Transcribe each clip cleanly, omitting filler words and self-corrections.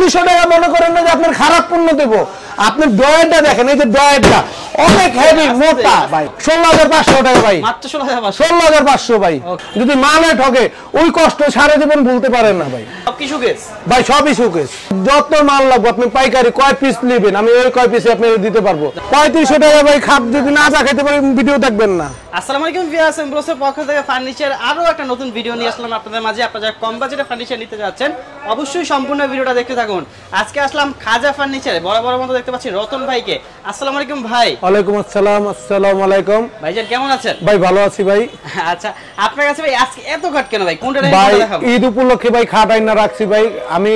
3500 টাকা মনে করেন না যে আপনার খারাপ পণ্য দেব। আপনি ড্রয়ারটা দেখেন, এই যে ড্রয়ারটা অনেক হেভি মোটা ভাই, 16500 টাকা ভাই, মাত্র 16500 ভাই। যদি মালে ঠকে ওই কষ্ট সারা জীবন ভুলতে পারেন না ভাই। সব কি শোকেস ভাই, সবই শোকেস। যত মাল লাগবে আপনি পাইকারি কয় পিস নেবেন আমি ওই কয় পিসে আপনি দিতে পারবো। 3500 টাকা ভাই, খাপ যদি না যা খেতে পারেন ভিডিও দেখবেন না। আসসালামু আলাইকুম ভিউয়ার্স, এমব্রোসের পক্ষ থেকে ফার্নিচার আরো একটা নতুন ভিডিও নিয়ে আসলাম আপনাদের মাঝে। আপনারা যারা কম বাজেটে ফার্নিচার নিতে যাচ্ছেন অবশ্যই সম্পূর্ণ ভিডিওটা দেখতে থাকুন। আজকে আসলাম খাজা ফার্নিচারে, বড় বড় মতো দেখতে পাচ্ছি রতন ভাইকে। আসসালামু আলাইকুম ভাই। ওয়ালাইকুম আসসালাম। আসসালামু আলাইকুম ভাইজান, কেমন আছেন? ভাই ভালো আছি ভাই। আচ্ছা, আপনার কাছে ভাই আজকে এত খাট কেন ভাই? কোনটা ভাই দেখাবো? ঈদ উপলক্ষে ভাই খাট আইনা রাখছি ভাই। আমি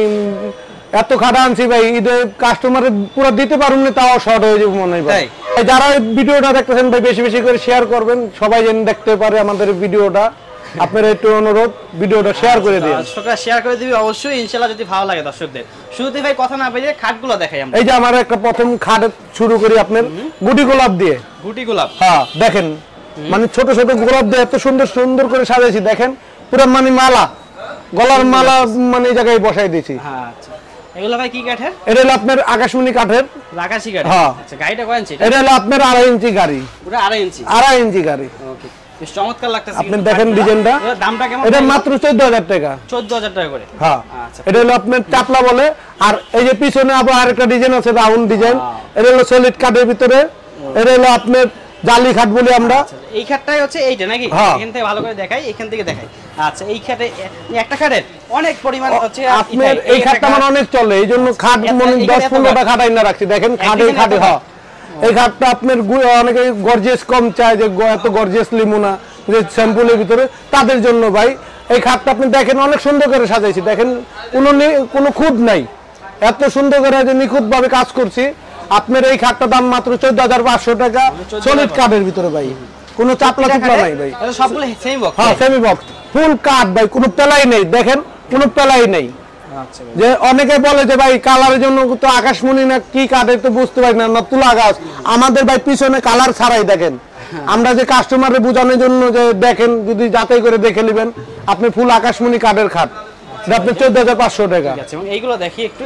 এত খাট আনছি ভাই, ঈদে কাস্টমারের পুরো দিতে পারুন না, তাও শর্ট হয়ে যাবে মনে হয় ভাই। যারা ভিডিওটা দেখতেছেন ভাই বেশি বেশি করে শেয়ার করবেন, সবাই যেন দেখতে পারে আমাদের ভিডিওটা। আপনারা একটু অনুরোধ ভিডিওটা শেয়ার করে দিন। দর্শকরা শেয়ার করে দিবি অবশ্যই ইনশাআল্লাহ, যদি ভালো লাগে দর্শকদের। শুরুতে ভাই কথা না বলে খাটগুলো দেখাই আমরা। এই যে আমার একটা প্রথম খাট শুরু করি আপনার গুটি গোলাপ দিয়ে। গুটি গোলাপ, হ্যাঁ দেখেন, মানে ছোট ছোট গোলাপ দিয়ে এত সুন্দর সুন্দর করে সাজাইছি দেখেন, পুরো মানে মালা, গলার মালা মানে এই জায়গায় বসাই দিয়েছি। হ্যাঁ আচ্ছা, এগুলো ভাই কি কাঠের? এটা হলো আপনার আকাশমণি কাঠের। আকাশী কাঠ। হ্যাঁ আচ্ছা, গাড়িটা কয় ইঞ্চি? এটা হলো আপনার 2.5 ইঞ্চি গাড়ি। পুরো 2.5 ইঞ্চি? 2.5 ইঞ্চি গাড়ি। ওকে, বেশ চমৎকার লাগতেছে। আপনি দেখেন ডিজাইনটা, এর দামটা কেমন? এটা মাত্র 14000 টাকা। 14000 টাকা করে? হ্যাঁ আচ্ছা, এটা হলো আপনার চাপলা বলে। আর এই যে পিছনে আবার আরেকটা ডিজাইন আছে রাউন্ড ডিজাইন, এটা হলো সলিড কাঠের ভিতরে। এটা হলো আপনার জালি খাট বলি আমরা। এই খাটটাই হচ্ছে এইটা নাকি? এখান থেকে ভালো করে দেখাই, এখান থেকে দেখাই। আচ্ছা, এই খাটে একটা খাটের অনেক পরিমাণ হচ্ছে আপনার এই খাটটা মানে অনেক চলে, এইজন্য খাট মানে 10-15টা খাট আইনা রাখছি দেখেন। খাটে হ্যাঁ, এই খাটটা আপনার অনেকে গর্জিয়াস কম চায়, যে এত গর্জিয়াস লিমুনা যে স্যাম্পলের ভিতরে, তাদের জন্য ভাই এই খাটটা আপনি দেখেন অনেক সুন্দর করে সাজাইছি দেখেন, কোনো খুঁত নাই, এত সুন্দর করে যে নিখুঁত ভাবে কাজ করছি। আপনার এই খাটটার দাম মাত্র 14500 টাকা, সলিড কাঠের ভিতরে ভাই, কোনো চাপলা চুপলা নাই ভাই, সবগুলো সেমি বক্স। হ্যাঁ সেমি বক্স, ফুল কাঠ ভাই, কোনো পেলাই নেই দেখেন, কোনো পেলাই নেই। আচ্ছা, যে অনেকে বলে যে ভাই কালারের জন্য তো আকাশমণি না কি কাঠে তো বুঝতে পারি না, না তুলা গাছ। আমাদের ভাই পিছনে কালার ছাড়াই দেখেন, আমরা যে কাস্টমারের বোঝানোর জন্য যে দেখেন, যদি যাচাই করে দেখে নেবেন আপনি ফুল আকাশমণি কাঠের খাট, আপনি 14500 টাকা। এইগুলো দেখি একটু।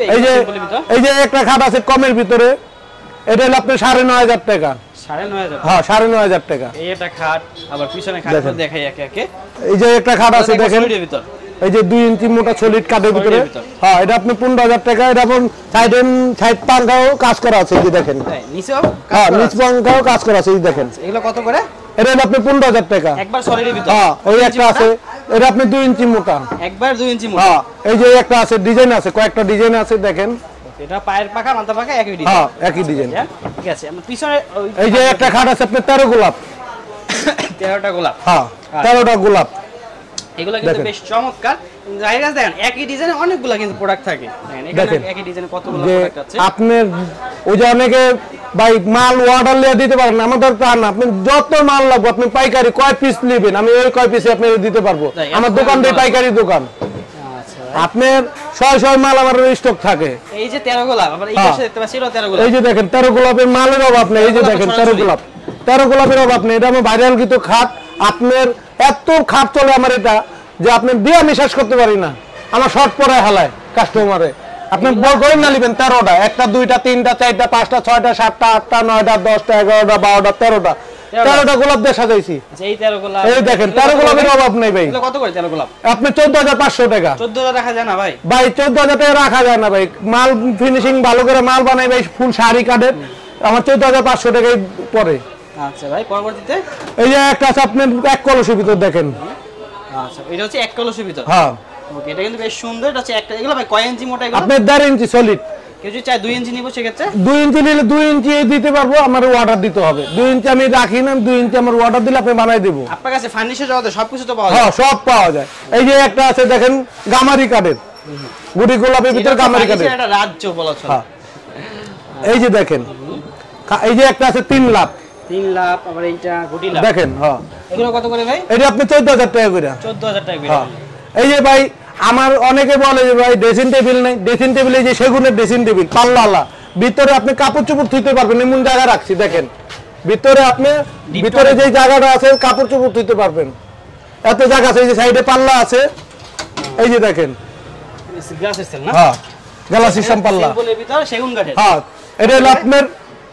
এই যে একটা খাট আছে কমের ভিতরে, এটা হলো আপনার 9500 টাকা। 9500? হ্যাঁ 9500 টাকা। এই একটা খাট, আবার পিছনে খাট দেখাই একে একে। এই যে একটা খাট আছে দেখেন, এই যে 2 ইঞ্চি মোটা সলিড কাঠের ভিতরে। হ্যাঁ এটা আপনি 15000 টাকা। এটা আপনি সাইড পাঙ্খাও কাজ করা আছে, এই দেখেন। নিচেও? হ্যাঁ নিচ পাঙ্খাও কাজ করা আছে, এই দেখেন। এগুলো কত করে? এটা হলো আপনি 15000 টাকা একবার সলিডের ভিতর। হ্যাঁ ওই একটা আছে, এটা আপনি 2 ইঞ্চি মোটা, একবার 2 ইঞ্চি মোটা। হ্যাঁ এই যে একটা আছে ডিজাইন আছে, কয়েকটা ডিজাইন আছে দেখেন। এটা পায়ের পাখা মাথা পাখা একই ডিজাইন। হ্যাঁ একই ডিজাইন। ঠিক আছে, আমরা পিছনে এই যে একটা খাট আছে আপনার 13 গোলাপ। 13টা গোলাপ? হ্যাঁ 13টা গোলাপ। এগুলো কিন্তু বেশ চমৎকার। জায়গা দেখেন একই ডিজাইনে অনেকগুলো কিন্তু প্রোডাক্ট থাকে। দেখেন এখানে একই ডিজাইনে কতগুলো প্রোডাক্ট আছে। আপনার ওই যে অনেকে ভাই মাল অর্ডার লিয়ে দিতে পারেন, আমাদের তা না, আপনি যত মাল লাগবে আপনি পাইকারি কয় পিস নেবেন আমি ওই কয় পিসে আপনাকে দিতে পারবো। আমার দোকানটাই পাইকারি দোকান। আপনার 600 মাল আমার স্টক থাকে। এই যে 13 গোলাপ, আবার এই পাশে দেখতে পাচ্ছি 13 গোলাপ। এই যে দেখেন 13 গোলাপের মালের অভাব নেই, এই যে দেখেন 13 গোলাপ, 13 গোলাপের অভাব নেই। এটা আমার ভাইরাল কিন্তু খাট, আপনার এত খাট চলে আমার এটা যে আপনি দিয়ে আমি শেষ করতে পারি না, আমার শর্ট পরে হালায় কাস্টমারে। আপনি বল করেন না নেবেন 13টা, একটা 2টা 3টা 4টা 5টা 6টা 7টা 8টা 9টা 10টা 11টা 12টা 13টা গোলাপ দিয়ে সাজাইছি। এই 13 গোলাপ, এই দেখেন 13 গোলাপের অভাব নাই ভাই। এগুলো কত করে 13 গোলাপ? আপনি 14500 টাকা। 14000 রাখা যায় না ভাই? ভাই 14000 টাকা রাখা যায় না ভাই, মাল ফিনিশিং ভালো করে মাল বানাই ভাই, ফুল শাড়ি কাঠের, আমার 14500 টাকায় পড়ে। আচ্ছা ভাই, পরবর্তীতে এই যে একটা আছে আপনার এক কলসের ভিতর দেখেন। আচ্ছা, এটা হচ্ছে এক কলসের ভিতর। হ্যাঁ ওকে, এটা কিন্তু বেশ সুন্দর। এটা হচ্ছে একটা, এগুলো ভাই কয় ইঞ্চি মোটা এগুলো? আপনার 1.5 ইঞ্চি সলিড। কেউ যদি চায় 2 ইঞ্চি নিব সেক্ষেত্রে? 2 ইঞ্চি নিলে 2 ইঞ্চি দিতে পারবো, আমার অর্ডার দিতে হবে। 2 ইঞ্চি আমি রাখি না, 2 ইঞ্চি আমার অর্ডার দিলে আপনি বানাই দেবো। আপনার কাছে ফার্নিচার জগতে সবকিছু তো পাওয়া যায়? হ্যাঁ সব পাওয়া যায়। এই যে একটা আছে দেখেন গামারি কাঠের, গুটি গোলাপের ভিতরে গামারি কাঠের, এটা রাজ্য বলা চলে। হ্যাঁ এই যে দেখেন, এই যে একটা আছে 3 লাখ। 3 লাখ, আবার এইটা গুটি লাখ দেখেন। হ্যাঁ এগুলো কত করে ভাই? এটা আপনি 14000 টাকা করে। 14000 টাকা করে। হ্যাঁ এই যে ভাই আমার অনেকে বলে যে ভাই ড্রেসিং টেবিল নেই, ড্রেসিং টেবিল এই যে সেগুনের ড্রেসিং টেবিল পাল্লালা, ভিতরে আপনি কাপড় চোপড় ধুইতে পারবেন, এমন জায়গা রাখছি দেখেন। ভিতরে আপনি ভিতরে যে জায়গাটা আছে কাপড় চোপড় ধুইতে পারবেন, এত জায়গা আছে। এই যে সাইডে পাল্লা আছে, এই যে দেখেন। গ্লাসের সেল না? হ্যাঁ গ্যালাস সিস্টেম পাল্লা সিম্পলের ভিতর সেগুন কাঠের। হ্যাঁ এটা হলো আপনার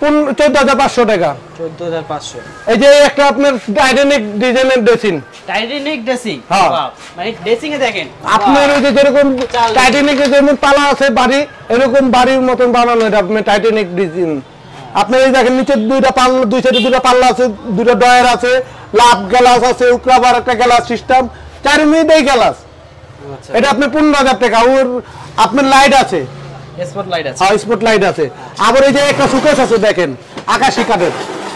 14,500 টাকা। 14,500। এই যে একটা আপনার টাইটানিক ডিজাইনের ড্রেসিং। Titanic dressing. হ্যাঁ। মানে ড্রেসিং এ দেখেন আপনার ওই যে যেরকম টাইটানিকের যেমন পালা আছে বাড়ি, এরকম বাড়ির মতন বানানো এটা আপনার টাইটানিক ডিজাইন। আপনার এই দেখেন নিচে দুইটা পাল্লা, দুই সাইডে দুইটা পাল্লা আছে, দুইটা ডয়ার আছে, লাভ গ্লাস আছে, উকরাবার একটা গ্লাস সিস্টেম, 4 মিনিটেই গ্লাস। আচ্ছা। এটা আপনি 15,000 টাকা। ওর আপনার লাইট আছে, স্পট লাইট আছে। হ্যাঁ স্পট লাইট আছে। আবার এই যে একটা সুকেস আছে দেখেন আকাশী কাঠের,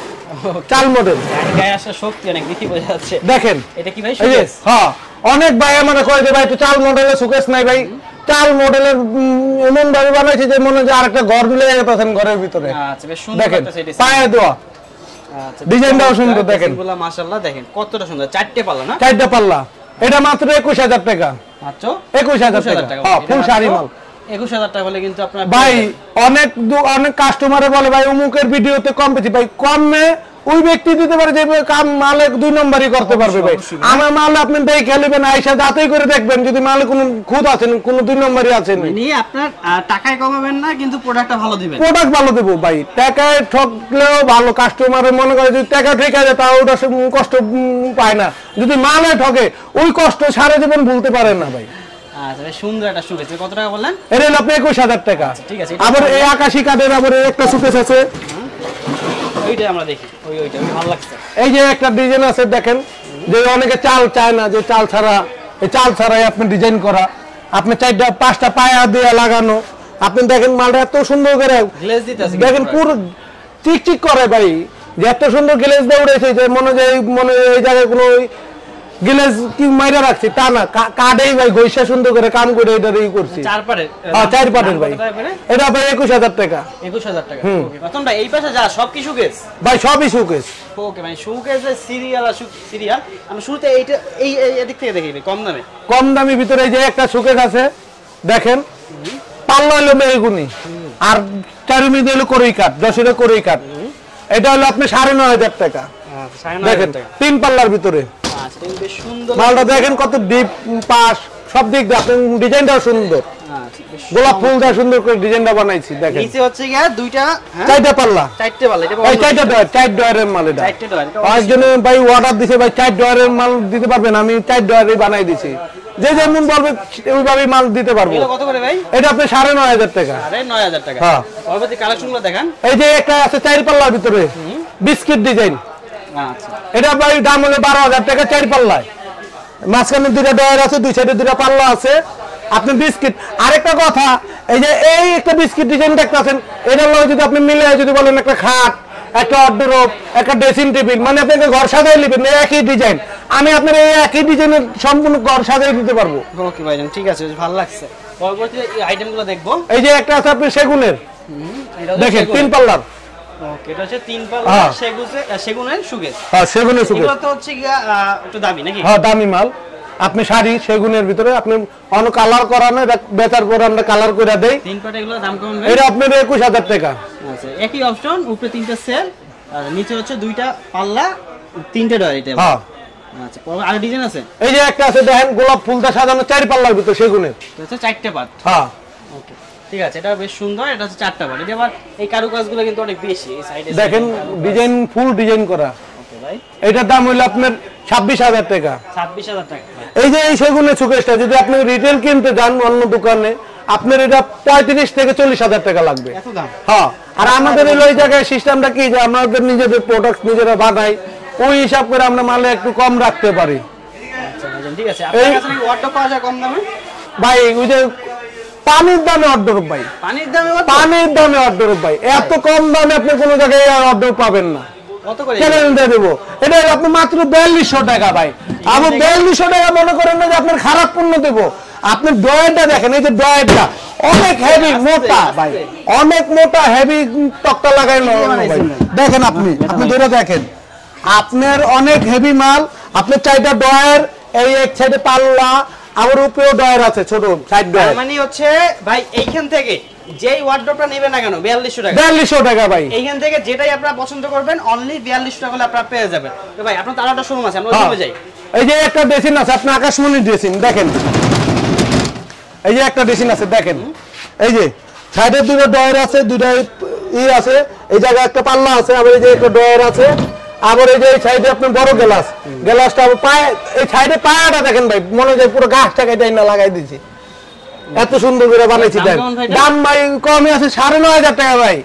চাল মডেল। গায়ে আসা শক্তি অনেক বেশি বোঝা যাচ্ছে। দেখেন এটা কি ভাই এই যে শোকেস? হ্যাঁ অনেক ভাই আমাকে কয় যে ভাই একটু চাল মডেলের সুকেস নাই ভাই। চাল মডেলের এমন ভাবে বানাইছে যে মনে হয় যে আরেকটা ঘর দিলে গেছেন ঘরের ভিতরে। আচ্ছা বেশ সুন্দর দেখেন লাগতেছে এটা। পায়ে দেওয়া আচ্ছা ডিজাইনটাও সুন্দর দেখেন। এগুলো মাশাআল্লাহ দেখেন কতটা সুন্দর, 4টে পাল্লা না? 4টা পাল্লা। এটা মাত্র 21,000 টাকা। মাত্র 21,000 টাকা। হ্যাঁ ফুল শাড়ি মাল। 21,000 টাকা হলে কিন্তু আপনার ভাই অনেক কাস্টমারে বলে ভাই অমুকের ভিডিওতে কম পেয়েছি ভাই, কমে ওই ব্যক্তি দিতে পারে যে কাম মালে 2 নম্বরই করতে পারবে ভাই। আমার মাল আপনি দেখে নেবেন, আইসা যাচাই করে দেখবেন যদি মালে কোনো খুদ আছে কোনো 2 নম্বরই আছে মানে আপনার টাকায় কমাবেন না কিন্তু প্রোডাক্টটা ভালো দিবেন। প্রোডাক্ট ভালো দেবো ভাই। টাকায় ঠকলেও ভালো, কাস্টমারে মনে করে যদি টাকা ঠিক আছে তাও ওটা কষ্ট পায় না। যদি মালে ঠকে ওই কষ্ট সারা জীবন ভুলতে পারেন না ভাই। আচ্ছা বেশ সুন্দর একটা সুকেস। কত টাকা বললেন? এটা হলো আপনি 21,000 টাকা। ঠিক আছে। আবার এই আকাশী কাঠের আবার একটা সুকেস আছে, ওইটা আমরা দেখি। ওইটা ভালো লাগছে। এই যে একটা ডিজাইন আছে দেখেন, যে অনেকে চাল চায় না, যে চাল ছাড়া, এই চাল ছাড়াই আপনি ডিজাইন করা, আপনি 4টা 5টা পায়া দিয়ে লাগানো। আপনি দেখেন মালটা এত সুন্দর করে গ্লেজ দিতে আছে দেখেন, পুরো চিকচিক করে ভাই, যে এত সুন্দর গ্লেজ দিয়ে উড়েছে যে মনে এই জায়গায় কোনো গ্লেজ কি মাইরা রাখছি তা না, কাঠেই ভাই ঘষা সুন্দর করে কাম করে এটারই করছি। 4 পাটের। হ্যাঁ 4 পাটের ভাই। এটা ভাই 21,000 টাকা। 21,000 টাকা। ওকে প্রথম ভাই এই পাশে যা সব কি সুকেস? ভাই সবই সুকেস। ওকে ভাই সুকেসের সিরিয়াল সিরিয়াল আমি শুরুতে এইটা এই এদিক থেকে দেখি কম দামে। কম দামি ভিতরে এই যে একটা সুকেস আছে দেখেন, পাল্লা হলো মেহগুনি আর 4 মিনিট হলো করই কাঠ, 10 করই কাঠ। এটা হলো আপনি 9,500 টাকা। আচ্ছা দেখেন 3 পাল্লার ভিতরে। আচ্ছা এটা বেশ সুন্দর মালটা দেখেন কত ডিপ পাশ সব দিক দিয়ে, আপনার ডিজাইনটাও সুন্দর। আচ্ছা বেশ গোলাপ ফুল দিয়ে সুন্দর করে ডিজাইনটা বানাইছি দেখেন। নিচে হচ্ছে গিয়া দুইটা 4টা পাল্লা, 4টে পাল্লা। এটা এই 4টা ডয়ার, 4 ডয়ারের মাল এটা। 4টে ডয়ার। একজনে ভাই অর্ডার দিছে ভাই 4 ডয়ারের মাল দিতে পারবেন, আমি 4 ডয়ারই বানাই দিছি। যে যেমন বলবে ওইভাবেই মাল দিতে পারবো। এটা কত করে ভাই? এটা আপনি 9,500 টাকা। 9,500 টাকা। হ্যাঁ পরবর্তী কালেকশনগুলো দেখান। এই যে একটা আছে 4 পাল্লার ভিতরে বিস্কিট ডিজাইন। আচ্ছা এটা ভাই দাম হলো 12,000 টাকা 4 পাল্লায়। মাঝখানে 2টা ডয়ার আছে, 2 সাইডে 2টা পাল্লা আছে। আপনি বিস্কিট আরেকটা কথা, এই যে এই একটা বিস্কিট ডিজাইন দেখতেছেন, এটা হলো যদি আপনি মিলে যদি বলেন একটা খাট, একটা ওয়ারড্রোব, একটা ড্রেসিং টেবিল, মানে আপনি একটা ঘর সাজাই নেবেন একই ডিজাইন, আমি আপনার এই একই ডিজাইনের সম্পূর্ণ ঘর সাজাই দিতে পারবো। ওকে ভাইজান ঠিক আছে, ভালো লাগছে। পরবর্তী আইটেমগুলো দেখবো। এই যে একটা আছে আপনি সেগুনের, দেখেন 3 পাল্লার। ওকে এটা হচ্ছে 3 পাল্লা সেগুনের সুকেস। হ্যাঁ সেগুনের সুকেস। এগুলো তো হচ্ছে গিয়া একটু দামি নাকি? হ্যাঁ দামি মাল। আপনি শাড়ি সেগুনের ভিতরে আপনি অন্য কালার করানো, এটা বেচার পর আমরা কালার করে দেই। 3 পাট এগুলোর দাম কেমন ভাই? এটা আপনার 21,000 টাকা। আচ্ছা একই অপশন, উপরে 3টা সেল আর নিচে হচ্ছে 2টা পাল্লা 3টে ডয়ার। এটা হ্যাঁ আচ্ছা আর ডিজাইন আছে। এই যে একটা আছে দেখেন গোলাপ ফুলটা সাজানো 4 পাল্লার ভিতর সেগুনের। এটা হচ্ছে 4টে পাট। হ্যাঁ ওকে ঠিক আছে, এটা বেশ সুন্দর। এটা হচ্ছে 4টা পাট। এটা আবার এই কারুকাজগুলো কিন্তু অনেক বেশি এই সাইডে দেখেন ডিজাইন ফুল ডিজাইন করা। ওকে ভাই এটার দাম হলো আপনার 26,000 টাকা। 26,000 টাকা। এই যে এই সেগুনের সুকেসটা যদি আপনি রিটেল কিনতে যান অন্য দোকানে, আপনার এটা 35 থেকে 40,000 টাকা লাগবে। এত দাম? হ্যাঁ আর আমাদের এই জায়গায় সিস্টেমটা কি যে আমাদের নিজেদের প্রোডাক্ট নিজেরা বানাই, ওই হিসাব করে আমরা মালে একটু কম রাখতে পারি। আচ্ছা ঠিক আছে। আপনার কাছে কি ওয়ার্ডরোব পাওয়া যায় কম দামে? ভাই ওই যে পানির দামে ওয়ার্ডরোব ভাই, পানির দামে পানির দামে ওয়ার্ডরোব ভাই, এত কম দামে আপনি কোনো জায়গায় ওয়ার্ডরোব পাবেন না। কত করে? চ্যালেঞ্জ দিয়ে দেবো, এটা আপনি মাত্র 4200 টাকা ভাই। আবার 4200 টাকা মনে করেন না যে আপনার খারাপ পণ্য দেবো। আপনি ডয়ারটা দেখেন, এই যে ডয়ারটা অনেক হেভি মোটা ভাই, অনেক মোটা হেভি তক্তা লাগানো ভাই। দেখেন আপনি ধরে দেখেন, আপনার অনেক হেভি মাল। আপনার 4টা ডয়ার, এই এক সাইডে পাল্লা, আবার উপরেও ডয়ার আছে ছোট সাইড ডয়ার। মানে হচ্ছে ভাই এইখান থেকে যেই ওয়ার্ডরোবটা নেবেন না কেন 4200 টাকা। 4200 টাকা ভাই। এইখান থেকে যেটাই আপনারা পছন্দ করবেন অনলি 4200 টাকা হলে আপনারা পেয়ে যাবেন। তো ভাই আপনার তার একটা শোরুম আছে, আমরা ওখানে যাই। এই যে একটা ড্রেসিং আছে, আপনি আকাশমণি ড্রেসিং দেখেন, এই যে একটা ড্রেসিং আছে দেখেন, এই যে সাইডে দুটো ডয়ার আছে, দুটো আছে, এই জায়গায় একটা পাল্লা আছে, আবার এই যে একটা ডয়ার আছে, আবার এই যে এই সাইডে আপনার বড় গ্লাসটা পায়ে, এই সাইডে পায়াটা দেখেন ভাই, মনে হয় পুরো গাছটা কেটে না লাগাই দিয়েছি, এত সুন্দর করে বানাইছি। দাম ভাই কমই আছে 9,500 টাকা ভাই,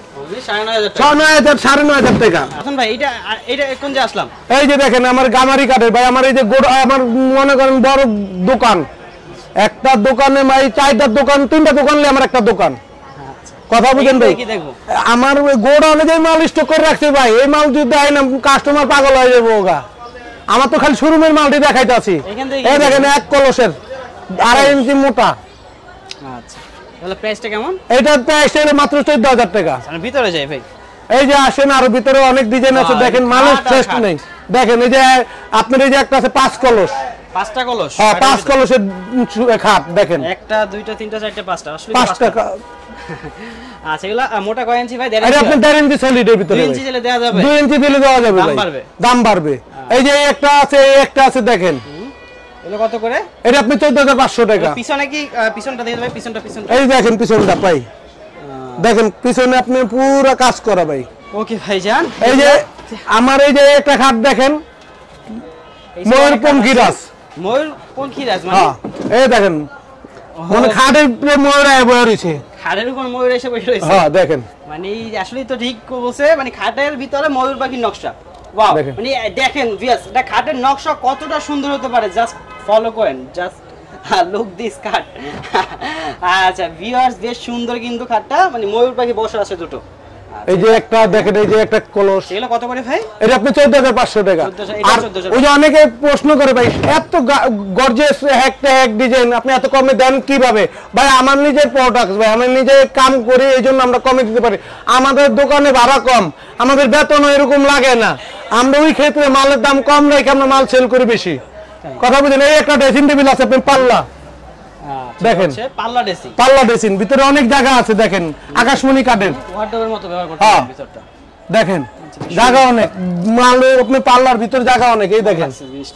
9,500 টাকা। ভাই এটা কোন যে আসলাম, এই যে দেখেন আমার গামারি কাঠের ভাই, আমার এই যে আমার মনে করেন বড় দোকান, একটা দোকানে ভাই 4টা দোকান 3টা দোকান নিয়ে আমার একটা দোকান, কথা বুঝেন ভাই। আমার গোডাউনে যে মাল স্টক করে রাখছে ভাই, এই মাল যদি দেয় না কাস্টমার পাগল হয়ে যাবো ওগা। আমার তো খালি শোরুমের মালটি দেখাইতে আছি। এই দেখেন 1 কলসের 2.5 ইঞ্চি মোটা। আচ্ছা তাহলে প্রাইসটা কেমন? এইটার প্রাইস হলো মাত্র 14,000 টাকা। ভিতরে যাই ভাই, এই যে আসেন, আরো ভিতরে অনেক ডিজাইন আছে, দেখেন মালের টেস্ট নেই। দেখেন এই যে আপনার এই যে একটা আছে 5 কলস, 5টা কলস, হ্যাঁ 5 কলসের খাট দেখেন, 1টা 2টা 3টা 4টা 5টা, আসলে 5টা। আচ্ছা এগুলা মোটা কয় ইঞ্চি ভাই? আরে আপনি 1.5 ইঞ্চি সলিডের ভিতরে 2 ইঞ্চি দিলে দেওয়া যাবে, 2 ইঞ্চি দিলে দেওয়া যাবে দাম ভাই, বাড়বে, দাম বাড়বে। এই যে একটা আছে, এই একটা আছে দেখেন, এগুলো কত করে? এটা আপনি 14,500 টাকা। পিছনে কি পিছনটা দিয়ে ভাই, পিছনটা এই দেখেন পিছনটা ভাই, দেখেন পিছনে আপনি পুরো কাজ করা ভাই। ওকে ভাই জান, এই যে আমার এই যে একটা খাট দেখেন, ময়ূরপঙ্খীরাজ, ময়ূরপঙ্খীরাজ মানে, হ্যাঁ এই দেখেন মানে খাটের উপরে ময়ূর আয় বয়ে রয়েছে, খাটের উপর ময়ূর এসে বসে রয়েছে, হ্যাঁ দেখেন, মানে আসলে তো ঠিক বলছে, মানে খাটের ভিতরে ময়ূর পাখির নকশা। ওয়াও, মানে দেখেন ভিউয়ার্স, এটা খাটের নকশা কতটা সুন্দর হতে পারে, জাস্ট ফলো করেন, জাস্ট লুক দিস খাট। আচ্ছা ভিউয়ার্স, বেশ সুন্দর কিন্তু খাটটা, মানে ময়ূর পাখি বসে আছে দুটো। এই যে একটা দেখেন, এই যে একটা কলস, এগুলো কত করে ভাই? এটা আপনি 14,500 টাকা। আর ওই যে অনেকে প্রশ্ন করে ভাই, এত গর্জিয়াস একটা এক ডিজাইন আপনি এত কমে দেন কিভাবে? ভাই আমার নিজের প্রোডাক্ট ভাই, আমি নিজে কাম করি, এই জন্য আমরা কমে দিতে পারি। আমাদের দোকানে ভাড়া কম, আমাদের বেতনও এরকম লাগে না, আমরা ওই ক্ষেত্রে মালের দাম কম রেখে আমরা মাল সেল করি বেশি, কথা বুঝেন। এই একটা ড্রেসিং টেবিল আছে আপনি পাল্লা, দেখেন পাল্লা ড্রেসিং, পাল্লা ড্রেসিং, ভিতরে অনেক জায়গা আছে, দেখেন আকাশমণি কাঠের, ওয়ার্ডরোবের মতো ব্যবহার করতে পারেন ভিতরটা, দেখেন জায়গা অনেক, মাল আপনি পাল্লার ভিতর জায়গা অনেক। এই দেখেন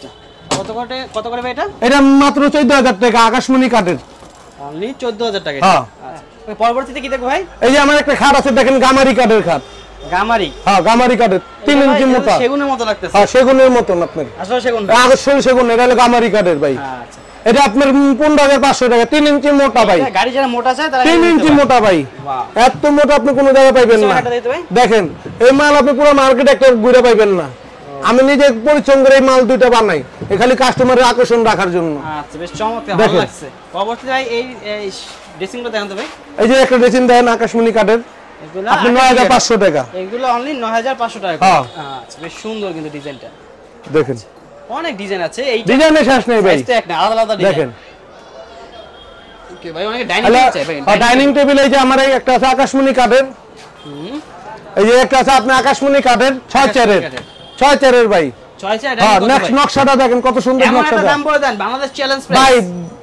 কত করে ভাই এটা? এটা মাত্র 14,000 টাকা, আকাশমণি কাঠের, অনলি 14,000 টাকা। হ্যাঁ পরবর্তীতে কি দেখো ভাই? এই যে আমার একটা খাট আছে দেখেন, গামারি কাঠের খাট, গামারি, হ্যাঁ গামারি কাঠের 3 ইঞ্চি মোটা, সেগুনের মতো লাগতেছে, হ্যাঁ সেগুনের মতন আপনার, আসলে সেগুন, আসলে সেগুন, এটা হলো গামারি কাঠের ভাই। আচ্ছা এটা আপনার 15,500 টাকা, 3 ইঞ্চি মোটা ভাই, গাড়ি যারা মোটা চায় তারা 3 ইঞ্চি মোটা ভাই, এত মোটা আপনি কোনো জায়গায় পাইবেন না। দেখেন এই মাল আপনি পুরো মার্কেটে একটা ঘুরে পাইবেন না, আমি নিজে পরিশ্রম করে এই মাল দুইটা বানাই, এই খালি কাস্টমারের আকর্ষণ রাখার জন্য। আচ্ছা বেশ চমৎকার, ভালো লাগছে। পরবর্তীতে ভাই এই ড্রেসিংটা দেখান তো ভাই। এই যে একটা ড্রেসিং দেন আকাশমণি কাঠের, এগুলো আপনি 9,500 টাকা, এগুলো অনলি 9,500 টাকা। আচ্ছা বেশ সুন্দর কিন্তু ডিজাইনটা, দেখেন অনেক ডিজাইন আছে, এই ডিজাইনের শেষ নেই ভাই, আলাদা আলাদা ডিজাইন দেখেন। ওকে ভাই, অনেক ডাইনিং টেবিল চাই ভাই, ডাইনিং টেবিল এই যে আমার এই একটা আছে আকাশমণি কাঠের, এই যে একটা আছে আপনার আকাশমণি কাঠের 6 চেয়ারের ভাই, 6 চেয়ার। হ্যাঁ নেক্সট নকশাটা দেখেন কত সুন্দর নকশাটা, দাম বলে দেন, বাংলাদেশ চ্যালেঞ্জ ভাই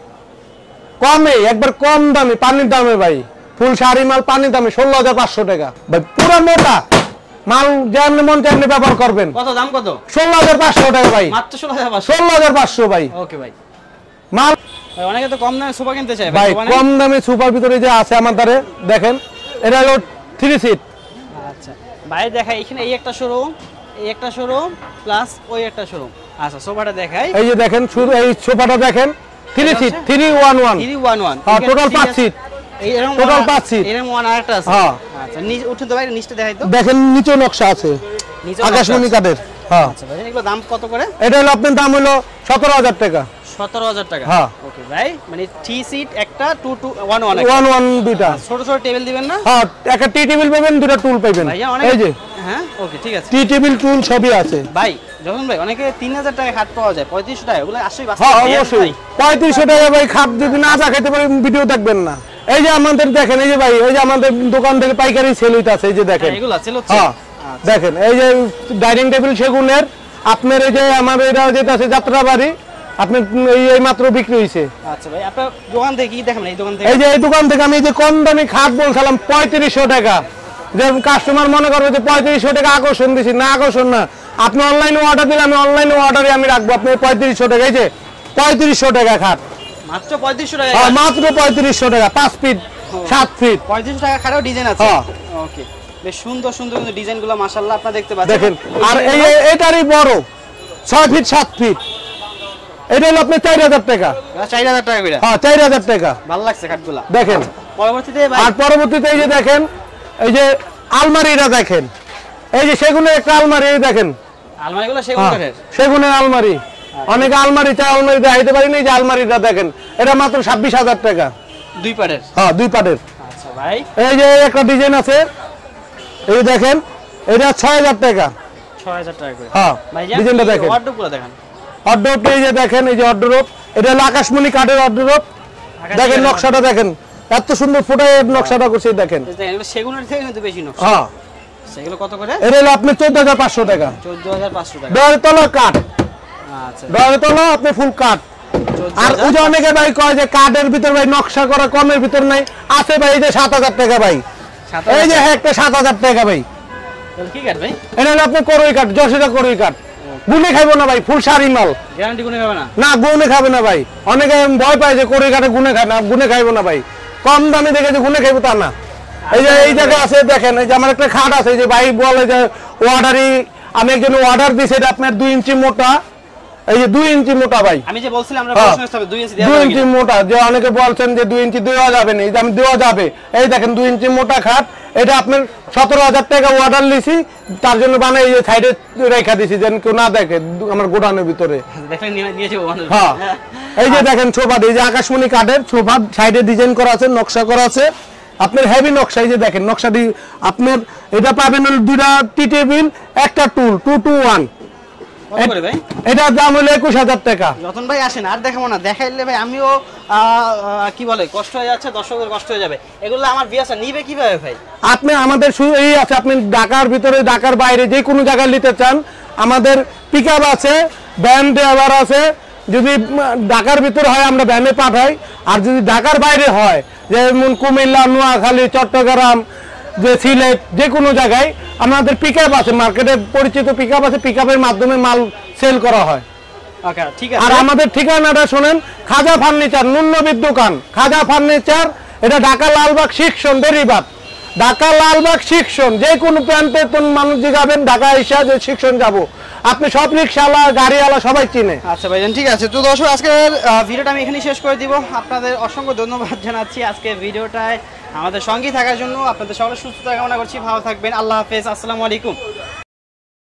কমে, একবার কম দামে, পানির দামে ভাই, ফুল শাড়ি মাল পানির দামে 16,500 টাকা ভাই, পুরো মোটা মাল, যেমন মন তেমনি ব্যবহার করবেন। কত দাম? কত? 16,500 টাকা ভাই, মাত্র 16,500, 16,500 ভাই। ওকে ভাই, মাল অনেকে তো কম দামে সোফা কিনতে চায় ভাই, কম দামে সোফার ভিতরে যে আছে আমার ধারে দেখেন, এটা হলো 3 সিট। আচ্ছা ভাই দেখাই, এখানে এই একটা শোরুম, এই একটা শোরুম প্লাস ওই একটা শোরুম। আচ্ছা সোফাটা দেখাই, এই যে দেখেন শুধু এই সোফাটা দেখেন, 3 সিট, 311, হ্যাঁ টোটাল 5 সিট, এই এরকম টোটাল 5 সিট, এরকম ওয়ান আরেকটা আছে। হ্যাঁ আচ্ছা নিচে উঠে তো ভাই, নিচটা দেখাই তো, দেখেন নিচে নকশা আছে আকাশমণি কাঠের। হ্যাঁ আচ্ছা ভাই এগুলো দাম কত করে? এটা হলো আপনার দাম হলো 17,000 টাকা, 17,000 টাকা। হ্যাঁ ওকে ভাই, মানে 3 সিট একটা, 2-2-1-1 1 দুইটা, ছোট ছোট টেবিল দিবেন না? হ্যাঁ একটা টি টেবিল পাবেন, দুটো টুল পাবেন, এই যে হ্যাঁ ওকে ঠিক আছে, টি টেবিল টুল সবই আছে ভাই। যখন ভাই অনেকে 3,000 টাকায় খাট পাওয়া যায়, 3500 টাকা, ওগুলো আসলে বাস্তব। হ্যাঁ অবশ্যই 3500 টাকা ভাই, খাট যদি না যা খেতে পারেন ভিডিও দেখবেন না। এই যে আমাদের দেখেন, এই যে ভাই এই যে আমাদের দোকান থেকে পাইকারি সেল হইতাছে, এই যে দেখেন এগুলো সেল হচ্ছে। হ্যাঁ দেখেন এই যে ডাইনিং টেবিল সেগুনের, আপনার এই যে আমাদের এটা যেটা আছে যাত্রাবাড়ি, আপনি এই মাত্র বিক্রি হইছে। আচ্ছা ভাই আপনার দোকান থেকে কি দেখেন? এই দোকান থেকে, এই যে এই দোকান থেকে আমি যে কম দামি খাট বলছিলাম 3500 টাকা, যে কাস্টমার মনে করবে যে 3500 টাকা আকর্ষণ দিছি, না আকর্ষণ না, আপনি অনলাইনে অর্ডার দিলে আমি অনলাইনে অর্ডারে আমি রাখবো আপনি 3500 টাকা। এই যে 3500 টাকা খাট, মাত্র 3500 টাকা, হ্যাঁ মাত্র 3500 টাকা, 5 ফিট 7 ফিট 3500 টাকা খাটেও ডিজাইন আছে। হ্যাঁ ওকে, বেশ সুন্দর সুন্দর কিন্তু ডিজাইনগুলো মাশাআল্লাহ আপনারা দেখতে পাচ্ছেন। দেখেন, আর এটারই বড় 6 ফিট 7 ফিট, এটা হলো আপনি 4000 টাকা। 4000 টাকা করে? হ্যাঁ 4000 টাকা। ভালো লাগছে খাটগুলা দেখেন। পরবর্তীতে ভাই, আর পরবর্তীতে এই যে দেখেন, এই যে আলমারিটা দেখেন, এই যে সেগুনের একটা আলমারি, এই দেখেন আলমারিগুলো সেগুন কাঠের? সেগুনের আলমারি। অনেকে আলমারি চাই, আলমারি দেখাইতে পারি না, এই যে আলমারিটা দেখেন, এটা মাত্র 26000 টাকা। 2 পাটের? হ্যাঁ 2 পাটের। আচ্ছা ভাই, এই যে একটা ডিজাইন আছে, এই দেখেন, এটা 6000 টাকা। 6000 টাকা করে? হ্যাঁ ডিজাইনটা দেখেন। ওয়ার্ডরোবগুলো দেখেন, অর্ডরোব, এই যে দেখেন, এই যে অর্ডরোব, এটা হলো আকাশমণি কাঠের অর্ডরোব। দেখেন নকশাটা দেখেন, এত সুন্দর ফুটায় নকশাটা করছে, দেখেন। এগুলো সেগুনের থেকে কিন্তু বেশি নকশা। হ্যাঁ সেগুলো কত করে? এটা হলো আপনি 14500 টাকা। 14500 টাকা। ডয়ের তলা কাঠ। আচ্ছা, ডয়ের তলা আপনি ফুল কাঠ। আর ওই যে অনেকে ভাই কয় যে কাঠের ভিতর ভাই নকশা করা কমের ভিতর নাই, আছে ভাই, এই যে 7000 টাকা ভাই। এই যে একটা 7000 টাকা ভাই। কি কাঠ ভাই? এটা হলো আপনি করই কাঠ, যশোরা করই কাঠ। গুনে খাইবো না ভাই, ফুল সারি মাল। গ্যারান্টি গুনে খাবে না? না গুনে খাবে না ভাই। অনেকে ভয় পায় যে করই কাঠে গুনে খায় না, গুনে খাইবো না ভাই। কম দামে দেখে যে গুনে খাইবো তা না। এই যে এই জায়গা আছে দেখেন, এই যে আমার একটা খাট আছে, যে ভাই বলে যে অর্ডারই, আমি একজন অর্ডার দিছি, এটা আপনার 2 ইঞ্চি মোটা, এই যে 2 ইঞ্চি মোটা ভাই। আমি যে বলছিলাম আমরা প্রশ্ন করতে হবে 2 ইঞ্চি দেওয়া 2 যাবে ইঞ্চি কিনা? মোটা, যে অনেকে বলছেন যে 2 ইঞ্চি দেওয়া যাবে না, এই যে আমি দেওয়া যাবে। এই দেখেন 2 ইঞ্চি মোটা খাট, এটা আপনার 17000 টাকা অর্ডার লিছি, তার জন্য বানাই এই যে সাইডে রেখা দিছি, যেন কেউ না দেখে আমার গোডাউনের ভিতরে। দেখলেন নিয়ে যাবো মানুষ। হ্যাঁ এই যে দেখেন সোফা, এই যে আকাশমণি কাঠের সোফা, সাইডে ডিজাইন করা আছে, নকশা করা আছে আপনার, হেভি নকশা। এই যে দেখেন নকশাটি আপনার, এটা পাবেন হলো 2টা টি টেবিল, একটা টুল, 2 to 1। কত করে ভাই? এটার দাম হলো 21000 টাকা। রতন ভাই আসেন, আর দেখাবো না, দেখাইলে ভাই আমিও কি বলে কষ্ট হয়ে যাচ্ছে, দর্শকদের কষ্ট হয়ে যাবে। এগুলো আমার বিয়াসা নিবে কিভাবে ভাই? আপনি আমাদের এই আছে, আপনি ঢাকার ভিতরে ঢাকার বাইরে যে কোনো জায়গায় নিতে চান, আমাদের পিকআপ আছে, ভ্যান ড্রাইভার আছে। যদি ঢাকার ভিতরে হয় আমরা ভ্যানে পাঠাই, আর যদি ঢাকার বাইরে হয়, যেমন কুমিল্লা, নোয়াখালী, চট্টগ্রাম, যে সিলেট, যে কোনো জায়গায় আমাদের পিকআপ আছে, মার্কেটে পরিচিত পিকআপ আছে, পিকআপের মাধ্যমে মাল সেল করা হয়। ওকে ঠিক আছে। আর আমাদের ঠিকানাটা শুনেন, খাজা ফার্নিচার, নুন্নবীর দোকান, খাজা ফার্নিচার, এটা ঢাকা লালবাগ শিক্ষণ বেরিবাদ, ঢাকা লালবাগ শিক্ষণ। যে কোনো প্রান্তে কোন মানুষ যাবেন ঢাকা এসে যে শিক্ষণ যাব, আপনি সব রিক্সাওয়ালা, গাড়িওয়ালা সবাই চিনে। আচ্ছা ভাইজান ঠিক আছে। তো দর্শক আজকের ভিডিওটা আমি এখানেই শেষ করে দিব। আপনাদের অসংখ্য ধন্যবাদ জানাচ্ছি আজকের ভিডিওটায় আমাদের সঙ্গী থাকার জন্য। আপনাদের সকলের সুস্থতা কামনা করছি, ভালো থাকবেন, আল্লাহ হাফেজ, আসসালামু আলাইকুম।